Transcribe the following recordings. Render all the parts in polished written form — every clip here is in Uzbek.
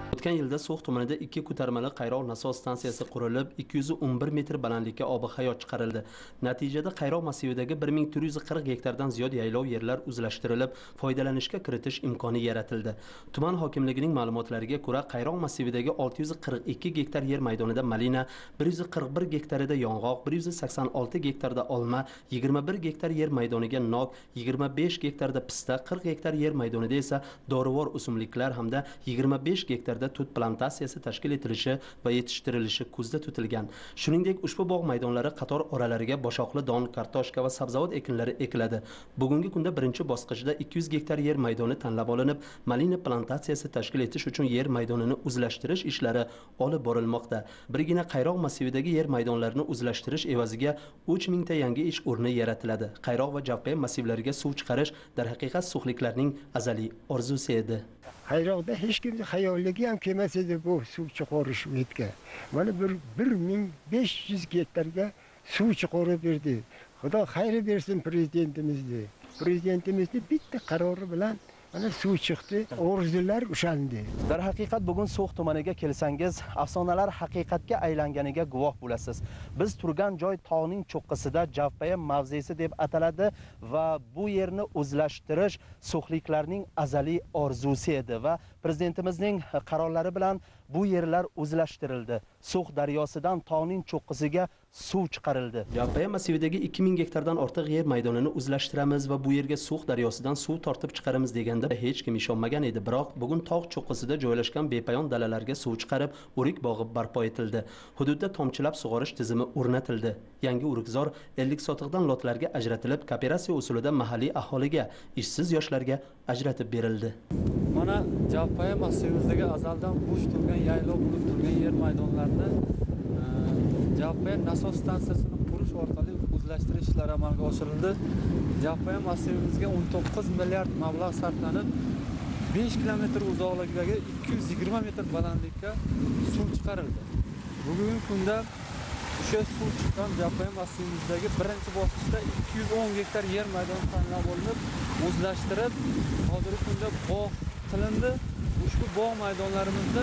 O'tgan yilda So'x tumanida 2 ko'tarmali qayroq nasos stansiyasi qurilib, 211 metr balandlikka obi hayot chiqarildi. Natijada qayroq massividagi 1440 gektardan ziyod yaylov yerlar o'zlashtirilib, foydalanishga kiritish imkoni yaratildi. Tuman hokimligining ma'lumotlariga ko'ra, qayroq massividagi 642 gektar yer maydonida malina, 141 gektarida yong'oq, 186 gektarda olma, 21 gektar yer maydoniga nok, 25 gektarda pista, 40 gektar yer maydonida esa dorivor o'simliklar hamda 25 gektarda tut plantatsiyasi tashkil etilishi va yetishtirilishi ko'zda tutilgan. Shuningdek, ushbu bog' maydonlari qator oralariga boshoqli don, kartoshka va sabzavot ekinlari ekiladi. Bugungi kunda birinchi bosqichda 200 gektar yer maydoni tanlab olinib, malina plantatsiyasi tashkil etish uchun yer maydonini o'zlashtirish ishlari olib borilmoqda. Birgina qayroq massividagi yer maydonlarini o'zlashtirish evaziga 3000 ta yangi ish o'rni yaratiladi. Qayroq va javqe massivlariga suv chiqarish darhaqiqat so'xliklarning azaliy orzusi edi. Qayroqda hech kimni xayoliga ham kelmas edi bu suv chiqarish etga. Mana 1500 gektarga suv chiqarib berdi. Xudo xayri bersin prezidentimizni. Prezidentimizning bitta qarori bilan mana suv chiqdi, orzular ushandi. Darhaqiqat bugun So'x tumaniga kelsangiz, afsonalar haqiqatga aylanganiga guvoh bo'lasiz. Biz turgan joy tog'ning cho'qqisida Javpaya mavzesi deb ataladi va bu yerni o'zlashtirish so'xliklarning azaliy orzusi edi va prezidentimizning qarorlari bilan bu yerlar o'zlashtirildi. So'x daryosidan tog'ning cho'qqisiga suv chiqarildi. Javpaya massividagi 2000 gektardan ortiq yer maydonini o'zlashtiramiz va bu yerga So'x daryosidan suv tortib chiqaramiz deganda hech kim ishonmagan edi. Biroq bugun tog' cho'qqisida joylashgan bepayon dalalarga suv chiqarib, o'rik bog'i barpo etildi. Hududda tomchilab sug'orish tizimi o'rnatildi. Yangi o'rikzor 50 sotiqdan lotlarga ajratilib, kooperatsiya usulida mahalliy aholiga, ishsiz yoshlarga ajratib berildi. Mana Javpaya massivimizdagi azaldan bo'sh turgan yaylov bo'lib turgan yer maydonlarini Javpaya nasos stansiyasini qurish orqali o'zlashtirish ishlari amalga oshirildi. Javpaya massivimizga 19 milliard mablag' sarflanib, 5 kilometr uzoqlikdagi 220 metr balandlikka suv chiqarildi. Bugungi kunda o'sha suv chiqqan Javpaya massivimizdagi birinchi bosqichda 210 gektar yer maydoni tanlab olinib, o'zlashtirib, hozirgi kunda bog' qilindi. Ushbu bog' maydonlarimizda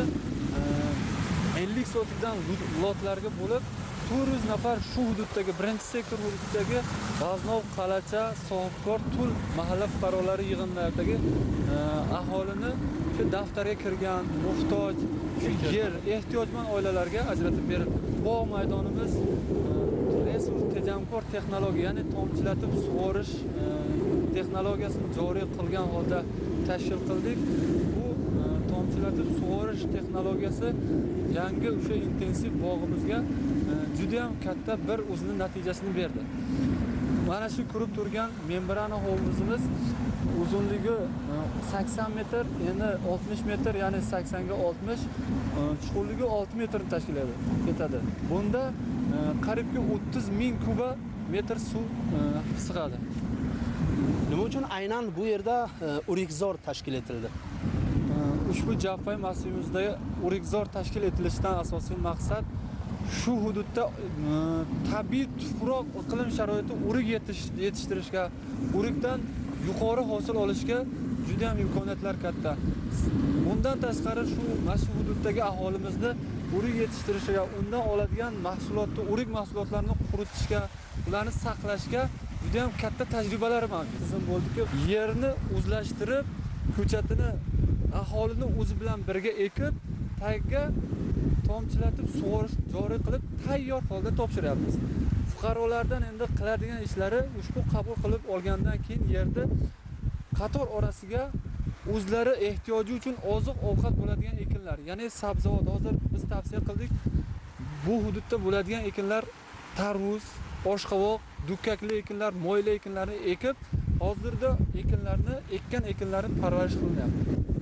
50 sotikdan lotlarga bo'lib 400 nafar shu hududdagi birinchi sektor hududidagi G'aznov, Qalacha, Sohibkor, Tul mahalla fuqarolari yig'inlaridagi aholini shu daftarga kirgan, muhtoj, yer, ehtiyojmand oilalarga ajratib berildi. Bog' maydonimiz resurs tejamkor texnologiya, ya'ni tomchilatib sug'orish texnologiyasini joriy qilgan holda tashkil qildik. Bu tomchilatib sug'orish texnologiyasi yangi o'sha intensiv bog'imizga juda ham katta bir o'zining natijasini berdi. Mana shu ko'rib turgan membrana hovuzimiz uzunligi 80 metr, endi 60 metr, ya'ni 80 ga 60, chuqurligi 6 metrni tashkil etadi. Bunda qariyb 30 ming kuba metr suv sig'adi. Nima uchun aynan bu yerda o'rikzor tashkil etildi? Ushbu Javpaya massivimizda o'rikzor tashkil etilishidan asosiy maqsad shu hududda tabiiy tuproq iqlim sharoiti o'rik yetishtirishga, o'rikdan yuqori hosil olishga juda ham imkoniyatlar katta. Bundan tashqari shu hududdagi aholimizni o'rik yetishtirishga, undan oladigan mahsulotni, o'rik mahsulotlarini quritishga, ularni saqlashga juda ham katta tajribalar mavjud. Tizim bo'ldiki, yerni o'zlashtirib, ko'chatini aholini o'zi bilan birga ekib, tagiga tomchilatib sug'orish joriy qilib, tayyor holda topshiryapmiz. Fuqarolardan endi qiladigan ishlari ushbu qabul qilib olgandan keyin yerda qator orasiga o'zlari ehtiyoji uchun oziq-ovqat bo'ladigan ekinlar, ya'ni sabzavot, hozir biz tavsiya qildik. Bu hududda bo'ladigan ekinlar tarvuz, oshqovoq, dukkakli ekinlar, mo'yla ekinlarni ekib, hozirda ekkan ekinlarni parvarish qilinyapti.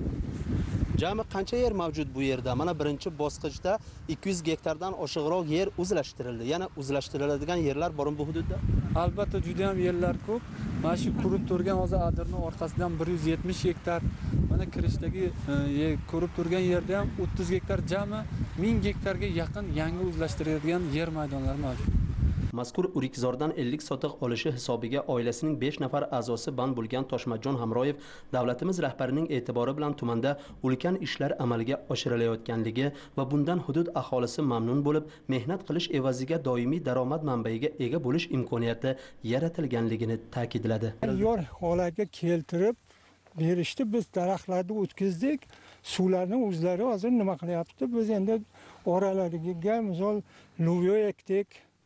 Jami qancha yer mavjud bu yerda? Mana birinchi bosqichda 200 gektardan oshiqroq yer o'zlashtirildi. Yana o'zlashtiriladigan yerlar bormi bu hududda? Albatta juda ham yerlar ko'p. Mana shu ko'rib turgan hozir adirning orqasidan 170 gektar, mana kirishdagi ko'rib turgan yerda ham 30 gektar, jami 1000 gektarga yaqin yangi o'zlashtiriladigan yer maydonlari mavjud. Mazkur Urikzordan 50 sotiq olishi hisobiga oilasining 5 nafar a'zosi band bo'lgan Toshmatjon Hamroyev davlatimiz rahbarining e'tibori bilan tumanda ulkan ishlar amalga oshirilayotganligi va bundan hudud aholisi mamnun bo'lib, mehnat qilish evaziga doimiy daromad manbaiga ega bo'lish imkoniyati yaratilganligini ta'kidladi. Yor holatga keltirib berishdi. Biz daraxtlarni o'tkazdik. Suvlarni o'zlari hozir nima qilyapti? Biz endi oralariga misol luvyo ekdik.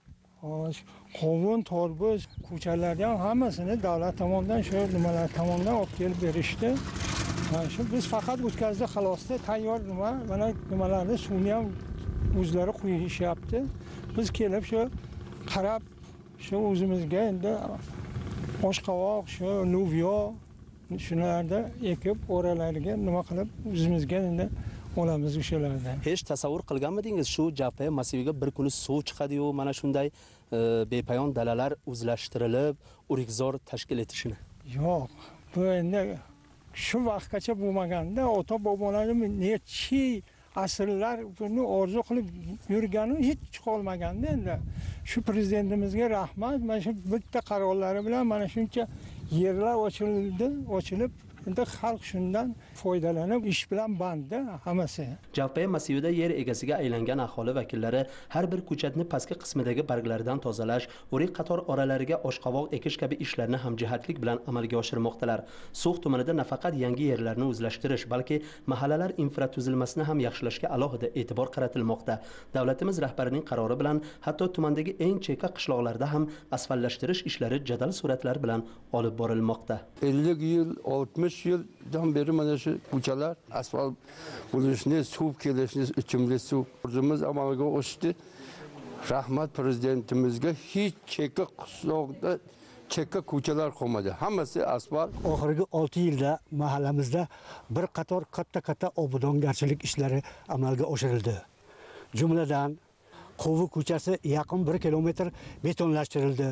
Qovun, torbuz, ko'chalarni ham hammasini davlat tomonidan shu nimalar tomonidan olib kelib berishdi. Shu biz faqat o'tkazdik xalosda tayyor mana nimalarni suvni ham o'zlari quyishyapti. Biz kelib shu qarab shu o'zimizga endi oshqovoq, shu luvyo shularda ekib oralariga nima qilib o'zimizga endi olamiz o'shalardan. Hech tasavvur qilganmidingiz shu Javpaya massiviga bir kuni suv chiqadi-yu, mana shunday bepayon dalalar o'zlashtirilib, Urikzor tashkil etishini? Yo'q, bu endi shu vaqtgacha bo'lmaganda ota-bobolarimiz necha asrlar buni orzu qilib yurgani hech qolmaganda endi. Shu prezidentimizga rahmat, mana shu bitta qarorlari bilan mana shuncha yerlar ochilib, endi xalq shundan foydalanib ish bilan bandda hammasi. Javpaya massivida yer egasiga aylangan aholi vakillari har bir ko'chatni pastki qismidagi barglardan tozalash, o'rik qator oralariga oshqovoq ekish kabi ishlarni hamjihatlik bilan amalga oshirmoqdalar. So'x tumanida nafaqat yangi yerlarni o'zlashtirish, balki mahallalar infratuzilmasini ham yaxshilashga alohida e'tibor qaratilmoqda. Davlatimiz rahbarining qarori bilan hatto tumandagi eng chekka qishloqlarda ham asfaltlashtirish ishlari jadal sur'atlar bilan olib borilmoqda. 50 yil, 60 yildan beri mana shu ko'chalar asfalt bo'lishni, suv kelishni, ichimlik suv arzimiz amalga oshdi. Rahmat prezidentimizga hech chekka qishloqda chekka ko'chalar qolmadi. Hammasi asfalt. Oxirgi 6 yilda mahallamizda bir qator katta obodongarchilik ishlari amalga oshirildi. Jumladan Qo'vi ko'chasi yaqin 1 kilometr betonlashtirildi.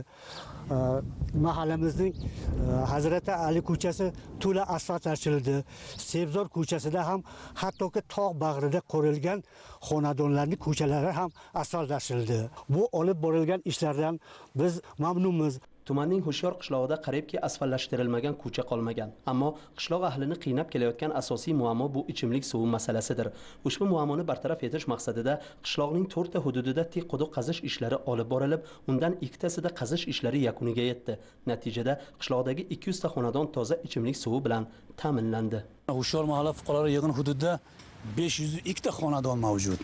Mahallamizning Hazrati Ali ko'chasi to'la asfaltlashtirildi. Sebzor ko'chasida ham hattoki tog' bag'rida qurilgan xonadonlarning ko'chalari ham asfaltlashtirildi. Bu olib borilgan ishlardan biz mamnunmiz. Tumanning Hushyor qishlog'ida qariybki asfaltlashtirilmagan ko'cha qolmagan. Ammo qishloq ahlini qiynab kelayotgan asosiy muammo bu ichimlik suvi masalasidir. Ushbu muammoni bartaraf etish maqsadida qishloqning 4 ta hududida tik quduq qazish ishlari olib borilib, undan 2 tasida qazish ishlari yakuniga yetdi. Natijada qishloqdagi 200 ta xonadon toza ichimlik suvi bilan ta'minlandi. Hushyor mahalla fuqarolar yig'in hududida 502 ta xonadon mavjud.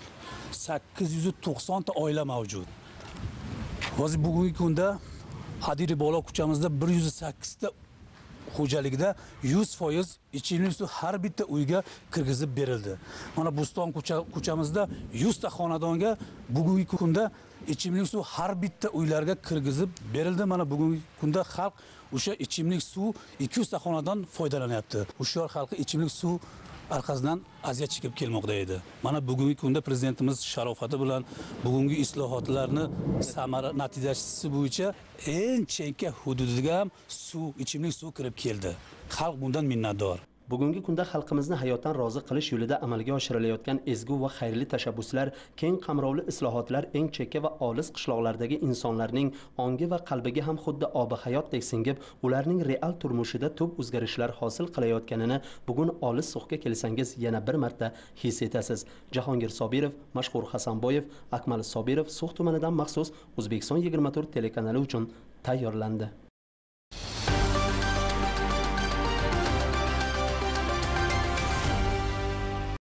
890 ta oila mavjud. Hozir bugungi kunda Hadiri Bolo ko'chamizda 108 ta xo'jalikda 100% ichimlik suv har bitta uyga kirgizib berildi. Mana Bo'ston ko'chamizda 100 ta xonadonga bugungi kunda ichimlik suv har bitta uylarga kirgizib berildi. Mana bugungi kunda xalq o'sha ichimlik suv 200 ta xonadon foydalanyapti. Hushyor xalqi ichimlik suv arkasidan aziyat chekib kelmoqda edi. Mana bugungi kunda prezidentimiz sharofati bilan bugungi islohotlarni samara natijasi bo'yicha eng chekka hududiga ham suv, ichimlik suv kirib keldi. Xalq bundan minnatdor. Bugungi kunda xalqimizni hayotdan rozi qilish yo'lida amalga oshirilayotgan ezgu va xayrli tashabbuslar, keng qamrovli islohotlar eng chekka va olis qishloqlardagi insonlarning ongi va qalbiga ham xuddi obi hayotdek singib, ularning real turmushida tub o'zgarishlar hosil qilayotganini bugun olis So'xga kelsangiz yana bir marta his etasiz. Jahongir Sobirov, Mashhur Hasanboyev, Akmal Sobirov So'x tumanidan maxsus O'zbekiston 24 telekanali uchun tayyorlandi.